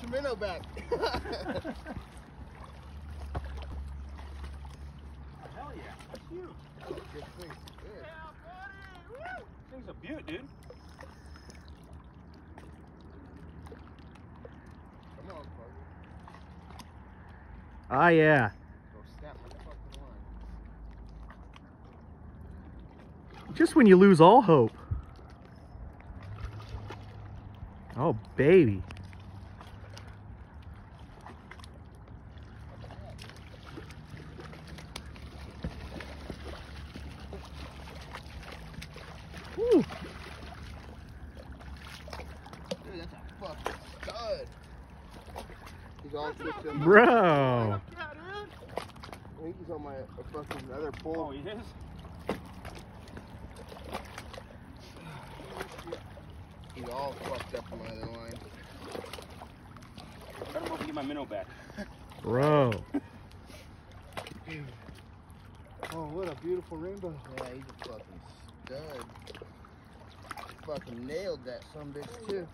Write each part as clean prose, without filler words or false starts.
your minnow back. Hell yeah, that's huge. Good thing. Good. Yeah, buddy. Woo! Thing's a beaut, dude. Come on, Parker. Ah, yeah. Go snap my fucking line. Just when you lose all hope. Oh, baby. Woo. Dude, that's a fucking stud. He's all twisted up. Bro. I think he's on my fucking other pole. Oh, he is? He's all fucked up on my other line. I don't know if I can get my minnow back. Bro. Oh, what a beautiful rainbow. Yeah, he's a fucking stud. Fucking nailed that sumbitch too.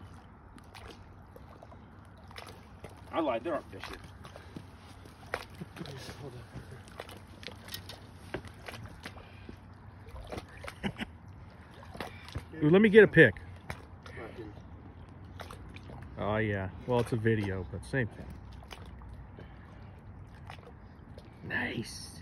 I lied, there aren't fish here. Ooh, let me get a pic. Oh, yeah. Well, it's a video, but same thing. Nice.